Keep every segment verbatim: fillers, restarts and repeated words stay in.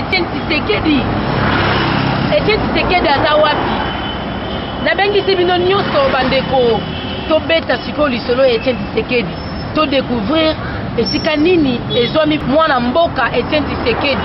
Etienne Tshisekedi Etienne Tshisekedi aza wapi nabengisi bino nyonso bandeko tobeta siko lisolo Etienne Tshisekedi to découvrir esika nini ezwami mwana mboka Etienne Tshisekedi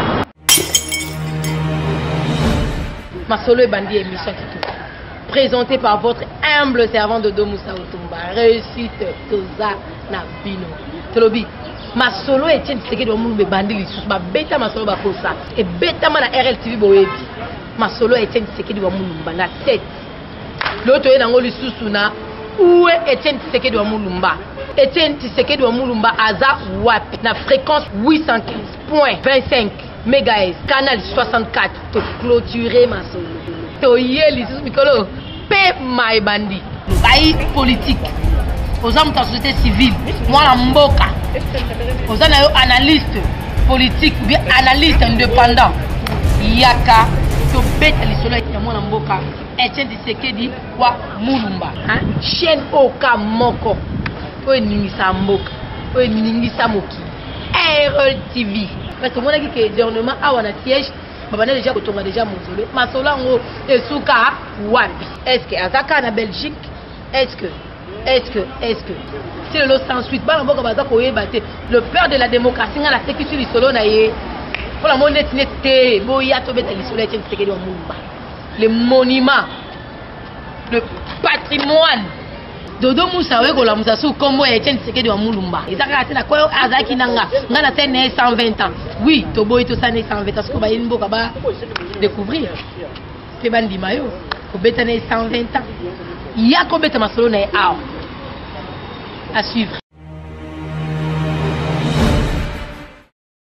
Masolo ebandi émission Kito présenté par votre humble servant Dodo Moussa Otumba réussite toza na bino tolobi Masolo Etienne Tshisekedi wa mulu bandi lisusu ba beta Masolo ba kosa e beta mana R L T V boyebi Masolo Etienne Tshisekedi wa mulu na tête l'autre est dans le sous-suna où est Etienne Tshisekedi wa Mulumba Etienne Tshisekedi wa Mulumba aza wapi na fréquence huit cent quinze point vingt-cinq mégahertz canal soixante-quatre to clôturer Masolo to yeli sous mikolo pe mai bandi bayi politique aux hommes de la société civile moi la mboka aux analystes politiques ou bien analystes indépendants yaka to beta lisolo ya mwana mboka Etienne Tshisekedi wa Mulumba hein chaîne oka moko o ningisa mboka o ningisa moki R L T V parce que mona ki ke gouvernement a wana siège baba na déjà kotonga déjà mozole Masolo ngo esuka wapi est-ce que azaka na Belgique est-ce que est-ce que est-ce que c'est le sans suite ba mboka baza koyeba te le père de la démocratie nga la sécurité lisolo na ye pour la monnaie tinete boya to beta lisolo Etienne Tshisekedi wa Mulumba le monument, le patrimoine. Dodo Moussa Wegola Moussa sous combo Etienne Tshisekedi wa Mulumba. Ezaka tena kwa azaki nanga ngana tene cent vingt ans. Oui, tobo ito sa ne cent vingt ans parce que ba yimbo ka ba découvrir. Pe bandi mayo ko betane cent vingt ans. Ya ko beta Masolo na a à suivre.